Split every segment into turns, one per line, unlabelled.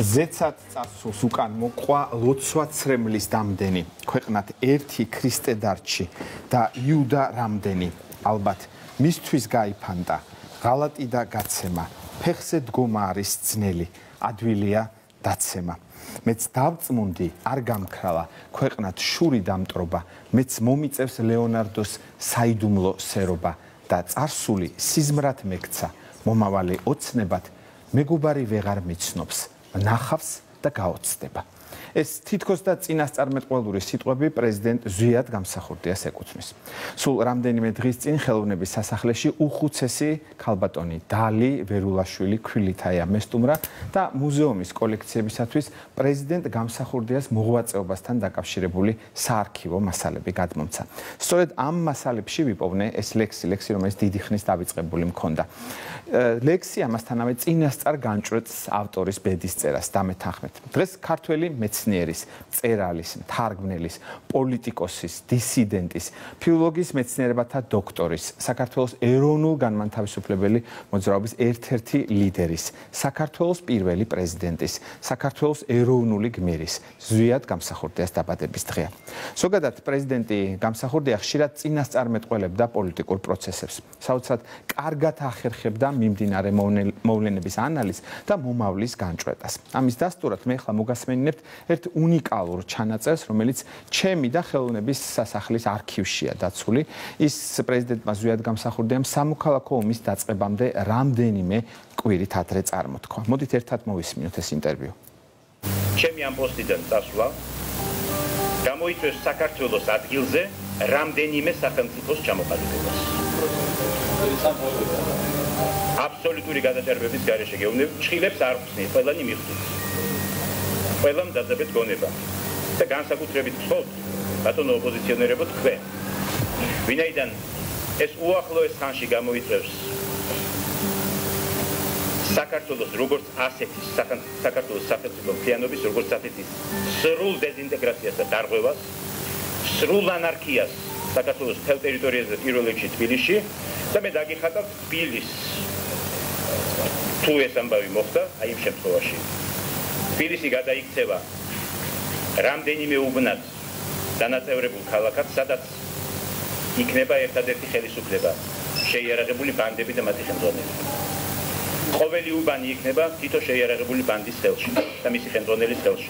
ზეცად წასულს უკან მოყვა ლოცვა-ცრემლის დამდენი. ქვეყნად ერთი ქრისტე დარჩი და იუდა რამდენი. ალბათ მისთვის გაიფანტა ღალატი და გაცემა. ფეხზე დგომა არის ძნელი, ადვილია დაცემა. მეც დავწმუნდი არ გამქრალა ქვეყნად შური დამტრობა. მეც მომიწევს ლეონარდოს საიდუმლო სერობა და წარსული სიზმრად მეკცა. მომავალი ოცნებად მეგობარი ვეღარ მიცნობს. ნახავს და გაოცდება. ეს თითქოს და წინასწარმეტყველური სიტყვები პრეზიდენტ ზვიად გამსახურდიას ეკუთვნის. სულ რამდენიმე დღის წინ ხელოვნების სასახლეში უხუცესი ქალბატონი დალი ვერულაშვილი ქვილითაა მესტუმრა და მუზეუმის კოლექციებისათვის პრეზიდენტ გამსახურდიას მოღვაწეობასთან დაკავშირებული საარქივო მასალები გადმომცა. სწორედ ამ მასალებში ვიპოვნე ეს ლექსი, რომელიც დიდი ხნის დავიწყებული მქონდა. ლექსი ამასთანავე წინასწარ განჭვრეტს ავტორის ბედისწერას დამეთანხმეთ. დღეს ქართველი მეცნიერის, მწერალის, მთარგმნელის, პოლიტიკოსის, დისიდენტის, ფილოლოგიის მეცნიერებათა დოქტორის, საქართველოს ეროვნულ განმანთავისუფლებელი მოძრაობის ერთ-ერთი ლიდერის, საქართველოს პირველი პრეზიდენტის, საქართველოს ეროვნული გმირის, ზვიად გამსახურდიას დაბადების დღეა. ზოგადად პრეზიდენტი გამსახურდია ხშირად წინასწარმეტყველებდა პოლიტიკურ პროცესებს. საოცრად კარგად ახერხებდა მიმდინარე მოვლენების ანალიზს და მომავლის განჭვრეტას. ამის დასტურად მე ახლა მოგასმენინებთ ერთ უნიკალურ ჩანაწერს, რომელიც ჩემი და ხელოვნების სასახლის არქივშია დაცული. ის პრეზიდენტმა ზვიად გამსახურდიამ სამოქალაქო ომის დაწყებამდე რამდენიმე კვირით ადრე წარმოთქვა. მოდით ერთად მოვისმინოთ ეს ინტერვიუ.
ჩემი ამ პოსტიდან წასვლა გამოიწვევს საქართველოს ადგილზე რამდენიმე სახელმწიფოს ჩამოყალიბებას. აბსოლუტური გადაჭარბების გარეშე გეუბნები, ჭხილებს არ ხსნით, ყველანი მიხვდით. ყველამ დაძაბეთ გონება და განსაკუთრებით გთხოვთ ბატონო ოპოზიციონერებო თქვენ ვინაიდან ეს უახლოეს ხანში გამოიწვევს საქართველოს როგორც ასეთის საქართველოს სახელმწიფო მთლიანობის როგორც ასეთის სრულ დეზინტეგრაციას და დარღვევას სრულ ანარქიას საქართველოს მთელ ტერიტორიაზე პირველ რიგში თბილისში და მე დაგიხატავ თბილისს თუ ეს ამბავი მოხდა აი იმ შემთხვევაში თბილისი გადაიქცევა რამდენიმე უბნად დანაწევრებულ ქალაქად, სადაც იქნება ერთადერთი ხელისუფლება, შეიარაღებული ბანდები და მათი ხელმძღვანელი. ყოველი უბანი იქნება თითო შეიარაღებული ბანდის ხელში და მისი ხელმძღვანელის ხელში.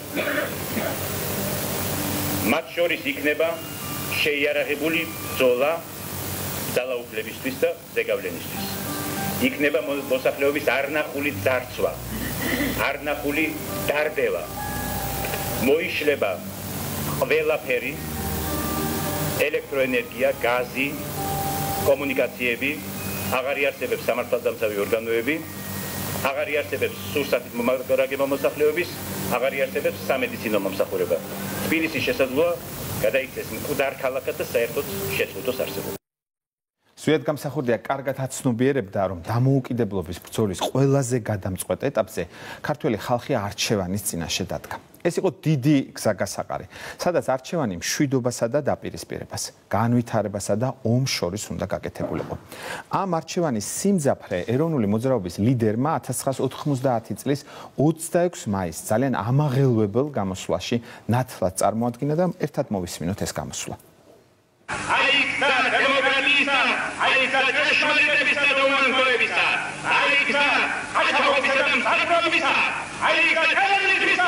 მათ შორის იქნება შეიარაღებული ბრძოლა ძალაუფლებისთვის და ზეგავლენისთვის. იქნება მოსახლეობის არნახული ძარცვა. არნახული დარბევა მოიშლება ყველაფერი ელექტროენერგია, გაზი, კომუნიკაციები, აღარ იარსებებს სამართალდამცავი ორგანოები, აღარ იარსებებს სურსათით მომაგრაგება მოსახლეობის, აღარ იარსებებს სამედიცინო მომსახურება. თბილისი შესაძლოა გადაიქცეს მკვდარ ქალაქად და საერთოდ შეწყვიტოს არსებობა.
ზვიად გამსახურდია კარგად აცნობიერებდა, რომ დამოუკიდებლობის ბრძოლის ყველაზე გადამწყვეტ ეტაპზე ქართველი ხალხი არჩევანის წინაშე დადგა. ეს იყო დიდი გზაგასაყარი, სადაც არჩევანი მშვიდობასა და დაპირისპირებას, განვითარებასა და ომს შორის უნდა გაკეთებულიყო. ამ არჩევანის სიმძაფრე ეროვნული მოძრაობის ლიდერმა 1990 წლის 26 მაისს ძალიან ამაღელვებელ გამოსვლაში ნათლად წარმოადგინა და ერთად მოვისმინოთ ეს გამოსვლა.
აიქცა დემოკრატიისა, აიქცა ჭეშმარიტებისა და უმანგროებისა, აიქცა ხალხობისა და მსახურობისა, აიქცა ტერორიზმისა.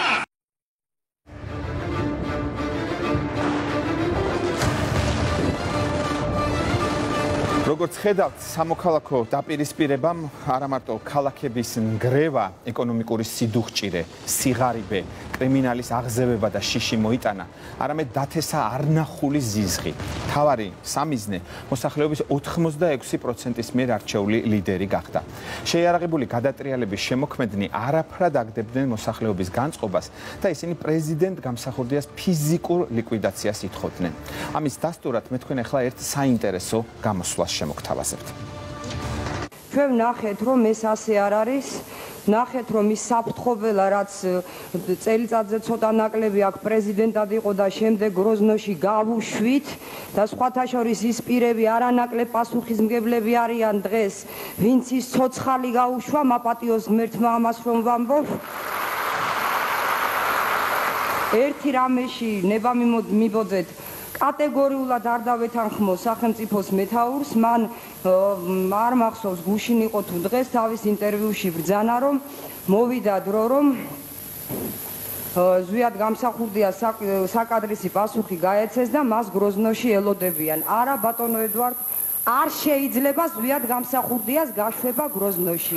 როგორც ხედავთ, სამოქალაქო დაპირისპირებამ არა მარტო ქალაქების ნგრევა, ეკონომიკური სიდუხჭირე, სიღარიბე, კრიმინალის აღზევება და შიში მოიტანა, არამედ დათესა არნახული ზიზღი. თავარი სამიზნე მოსახლეობის 86%-ის მიერ არჩეული ლიდერი გახდა. შეიარაღებული გადატრიალების შემოქმედნი არაფრად აგდებდნენ მოსახლეობის განწყობას და ისინი პრეზიდენტ გამსახურდიას ფიზიკურ ლიკვიდაციას ითხოვდნენ. ამის დასტურად მე თქვენ ახლა ერთ საინტერესო გამოსვლას შემოგთავაზებთ.
ჩვენ ნახეთ, რომ ეს ასე არ არის. ნახეთ, რომ ის საფრთხობელა, რაც წელიწადზე ცოტა ნაკლები აქ პრეზიდენტად იყო და შემდეგ გროზნოში გავუშვით და სხვათა შორის ის პირები არანაკლებ პასუხისმგებლები არიან დღეს, ვინც ის ცოცხალი გაუშვა, მაპატიოს ღმერთმა ამას რომ ვამბობ. ერთი რამეში ნება მიბოძეთ კატეგორიულად არ დავეთანხმო სახელმწიფოს მეთაურს, მან არ მახსოვს გუშინ იყო თუ დღეს თავის ინტერვიუში ბრძანა, რომ მოვიდა დრო, რომ ზვიად გამსახურდია საკადრისი პასუხი გაეცეს და მას გროზნოში ელოდებიან. არა ბატონო ედვარდ, არ შეიძლება ზვიად გამსახურდიას გაშვება გროზნოში.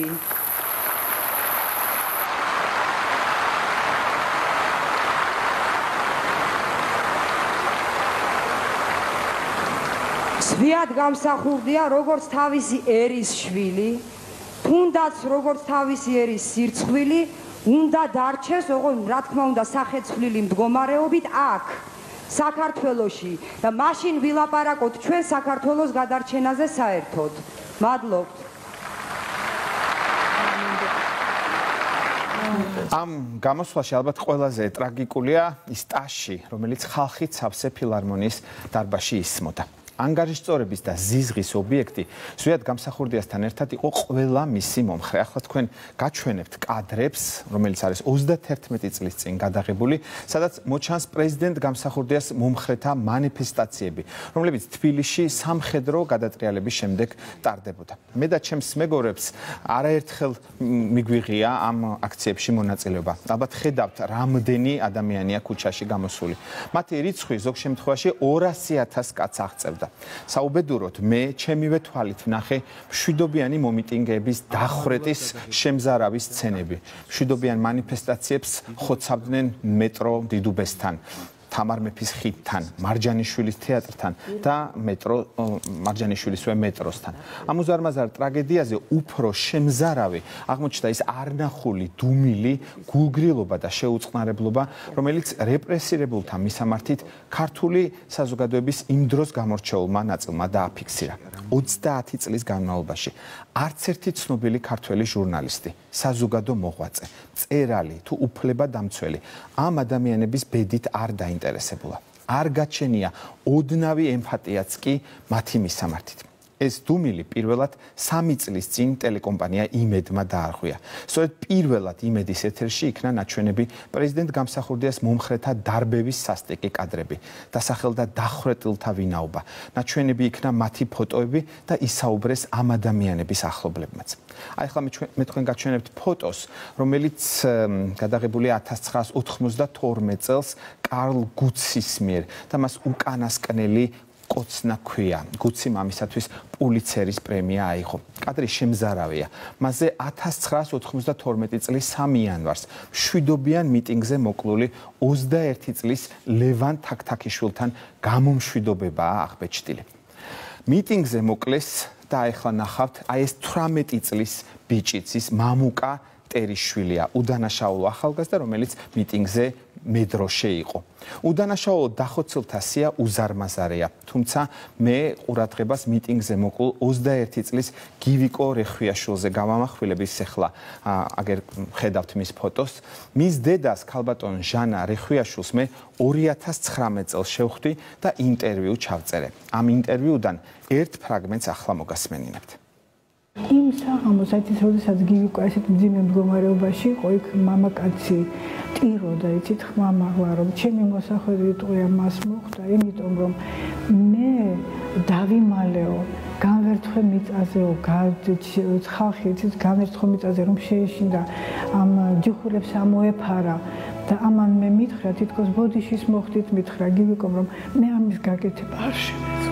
ზვიად გამსახურდია როგორც თავისი ერის შვილი, თუნდაც როგორც თავისი ერის სირცხვილი, უნდა დარჩეს, რა თქმა უნდა, სახეცვლილი მდგომარეობით აქ, საქართველოში და მაშინ ვილაპარაკოთ ჩვენ საქართველოს გადარჩენაზე საერთოდ. მადლობთ.
ამ გამოსვლაში ალბათ ყველაზე ტრაგიკულია ის ტაში, რომელიც ხალხით სავსე ფილარმონიის დარბაზში ისმოდა. ანგარიშწორების და ზიზღის ობიექტი ზვიად გამსახურდიასთან ერთად იყო ყველა მისი მომხრე. ახლა თქვენ გაჩვენებთ კადრებს, რომელიც არის 31 წლის წინ გადაღებული, სადაც მოჩანს პრეზიდენტ გამსახურდიას მომხრეთა მანიფესტაციები, რომლებიც თბილისში სამხედრო გადატრიალების შემდეგ ტარდებოდა. მე და ჩემს მეგობრებს არაერთხელ მიგვიღია ამ აქციებში მონაწილეობა. ალბათ ხედავთ, რამდენი ადამიანია ქუჩაში გამოსული. მათი რიცხვი ზოგ შემთხვევაში 200,000 კაცს აღწევდა. საუბედუროდ მე ჩემივე თვალით ვნახე მშვიდობიანი მომიტინგეების დახვრეტის შემზარავის სცენები. მშვიდობიან მანიფესტაციებს ხოცავდნენ მეტრო დიდუბესთან, თამარ მეფის ხიდთან, მარჯანიშვილის თეატრთან და მარჯანიშვილისვე მეტროსთან. ამ უზარმაზარ ტრაგედიაზე უფრო შემზარავი აღმოჩნდა ის არნახული დუმილი გულგრილობა და შეუწყნარებლობა, რომელიც რეპრესირებულთა მისამართით ქართული საზოგადოების იმ დროს გამორჩეულმა ნაწილმა დააფიქსირა. 30 წლის განმავლობაში არც ერთი ცნობილი ქართველი ჟურნალისტი, საზოგადო მოღვაწე, მწერალი თუ უფლებადამცველი ამ ადამიანების ბედით არ დაინტერესებულა. არ გაჩენია ოდნავი ემფათიაც კი მათი მისამართით. ეს დუმილი პირველად 3 წლის წინ ტელეკომპანია იმედმა დაარღვია. სწორედ პირველად იმედის ეთერში იქნა ნაჩვენები პრეზიდენტ გამსახურდიას მომხრეთა დარბევის სასტიკი კადრები, დასახელდა დახვრეტილთა ვინაობა. ნაჩვენები იქნა მათი ფოტოები და ისაუბრეს ამ ადამიანების ახლობლებმაც. აი ახლა მე თქვენ გაჩვენებთ ფოტოს, რომელიც გადაღებულია 1992 წელს კარლ გუცის მიერ და მას უკანასკნელი კოცნა ქვია. გუცი მამისათვის პულიცერის პრემია აიღო. კადრი შემზარავია. მასზე 1992 წლის 3 იანვარს მშვიდობიან მიტინგზე მოკლული 21 წლის ლევან თაქთაქიშვილთან გამომშვიდობებაა აღბეჭდილი. მიტინგზე მოკლეს და ახლა ნახავთ, აი ეს 18 წლის ბიჭიც, ის მამუკა ტერიშვილია, უდანაშაულო ახალგაზრდა, რომელიც მიტინგზე მედროშე იყო. უდანაშაულო დახოცილთა სია უზარმაზარია, თუმცა მე ყურადღებას მიტინგზე მოკლულ 21 წლის გივიკო რეხვიაშვილზე გავამახვილების ახლა აგერ ხედავთ მის ფოტოს. მის დედას ქალბატონ ჟანა რეხვიაშვილს მე 2019 წელს შევხვდი და ინტერვიუ ჩავწერე. ამ ინტერვიუდან ერთ ფრაგმენტს ახლა მოგასმენინებთ.
იმ საღამოს როდესაც გივიკო ესეთ მძიმე მდგომარეობაში იყო, იქ მამაკაცი ტიროდა, იცით, ხმამაღლა, რომ ჩემი მოსახვედრი ტყვია მას მოხდა, იმიტომ რომ მე დავიმალეო, განვერთხე მიწაზეო, ხალხი იცით, განვერთხე მიწაზე რომ შეეშინდა, ამ ჯიხურებს ამოეფარა და ამან მე მითხრა, თითქოს ბოდიშის მოხდით, მითხრა გივიკომ, რომ მე ამის გაკეთება არ შემეძლო.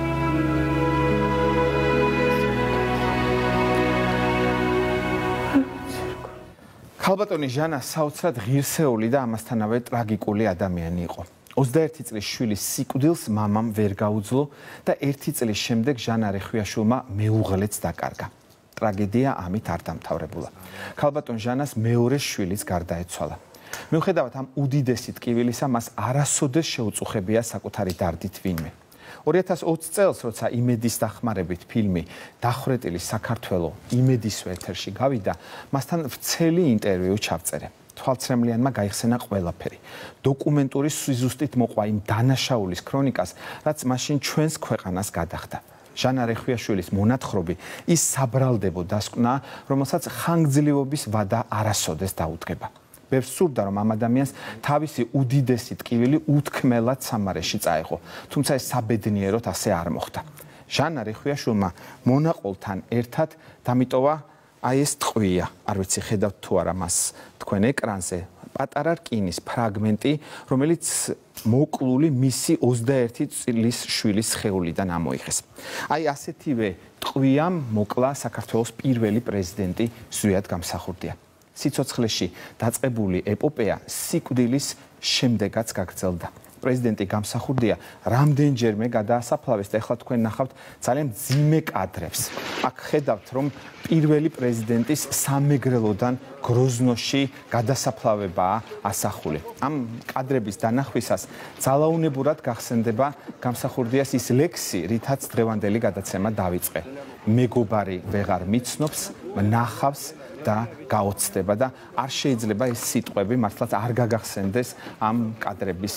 ქალბატონი ჟანა საოცრად ღირსეული და ამასთანავე ტრაგიკული ადამიანი იყო. 21 წლის შვილის სიკვდილს მამამ ვერ გაუძლო და 1 წლის შემდეგ ჟანა რეხვიაშვილმა მეუღლეც დაკარგა. ტრაგედია ამით არ დამთავრებულა. ქალბატონ ჟანას მეორე შვილიც გარდაეცვალა. მიუხედავად ამ უდიდესი ტკივილისა, მას არასოდეს შეუწუხებია საკუთარი დარდით ვინმე. 2020 წელს, როცა იმედის დახმარებით ფილმი დახვრეტილი საქართველო იმედისვე ეთერში გავიდა, მასთან ვრცელი ინტერვიუ ჩავწერე. თვალცრემლიანმა გაიხსენა ყველაფერი. დოკუმენტური სიზუსტით მოყვა იმ დანაშაულის ქრონიკას, რაც მაშინ ჩვენს ქვეყანას გადახდა. ჟანა რეხვიაშვილის მონათხრობი ის საბრალდებო დასკვნა, რომელსაც ხანგრძლივობის ვადა არასოდეს დაუდგება. ბევრს სურდა, რომ ამ ადამიანს თავისი უდიდესი ტკივილი უთქმელად სამარეში წაეღო. თუმცა ეს საბედნიეროდ ასე არ მოხდა. ჟანა რიხვიაშვილმა მონაყოლთან ერთად დამიტოვა აი ეს ტყვია. არ ვიცი ხედავთ თუ არა მას თქვენ ეკრანზე. პატარა რკინის ფრაგმენტი, რომელიც მოკლული მისი 21 წლის შვილის სხეულიდან ამოიღეს. აი ასეთივე ტყვიამ მოკლა საქართველოს პირველი პრეზიდენტი ზვიად გამსახურდია. სიცოცხლეში დაწყებული ეპოპეა სიკვდილის შემდეგაც გაგრძელდა. პრეზიდენტი გამსახურდია რამდენჯერმე გადაასაფლავეს და ახლა თქვენ ნახავთ ძალიან მძიმე კადრებს. აქ ხედავთ, რომ პირველი პრეზიდენტის სამეგრელოდან გროზნოში გადასაფლავებაა ასახული. ამ კადრების დანახვისას ძალაუნებურად გახსენდება გამსახურდიას ის ლექსი, რითაც დღევანდელი გადაცემა დავიწყე. მეგობარი ვეღარ მიცნობს, ნახავს და გაოცდება და არ შეიძლება ეს სიტყვები მართლაც არ გაგახსენდეს ამ კადრების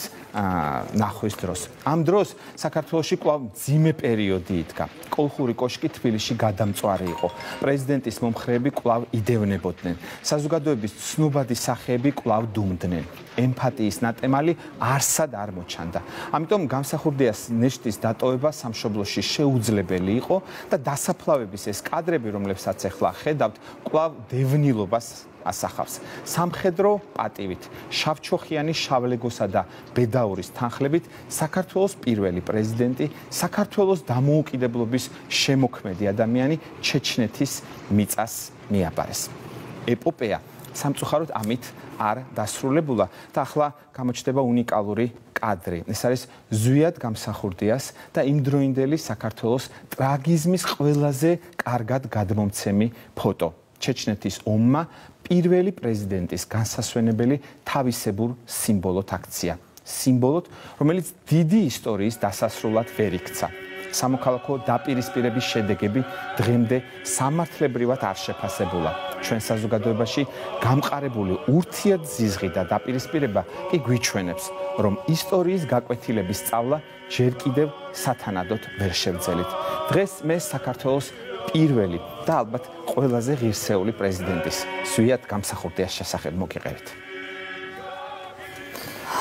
ნახვის დროს. ამ დროს საქართველოში კვლავ მძიმე პერიოდი იდგა. კოლხური კოშკი თბილისში გადამწვარი იყო. პრეზიდენტის მომხრეები კვლავ იდევნებოდნენ. საზოგადოების ცნობადი სახეები კვლავ დუმდნენ. ემფათიის ნატემალი არსად არ მოჩანდა. ამიტომ გამსახურდიას ნეშტის დატოვება სამშობლოში შეუძლებელი იყო და დასაფლავების ეს კადრები, რომლებსაც ახლა ხედავთ, კვლავ დევნილობას ასახავს. სამხედრო პატივით, შავჩოხიანი შავლეგოსა და ბედაურის თანხლებით საქართველოს პირველი პრეზიდენტი, საქართველოს დამოუკიდებლობის შემოქმედი ადამიანი ჩეჩნეთის მიწას მიაბარეს. ეპოპეა სამწუხაროდ ამით არ დასრულებულა და ახლა გამოჩნდება უნიკალური კადრი. ეს არის ზვიად გამსახურდიას და იმდროინდელი საქართველოს ტრაგიზმის ყველაზე კარგად გადმომცემი ფოტო. ჩეჩნეთის ომმა პირველი პრეზიდენტის განსასვენებელი თავისებურ სიმბოლოდ აქცია. სიმბოლოდ, რომელიც დიდი ისტორიის დასასრულად ვერ იქცა. სამოქალაქო დაპირისპირების შედეგები დღემდე სამართლებრივად არ შეფასებულა. ჩვენ საზოგადოებაში გამყარებული ურთიერთზიზღი და დაპირისპირება კი გვიჩვენებს, რომ ისტორიის გაკვეთილების სწავლა ჯერ კიდევ სათანადოდ ვერ შევძელით. დღეს მე საქართველოს პირველი და ალბათ ყველაზე ღირსეული პრეზიდენტის ზვიად გამსახურდიას შესახებ მოგიყევით.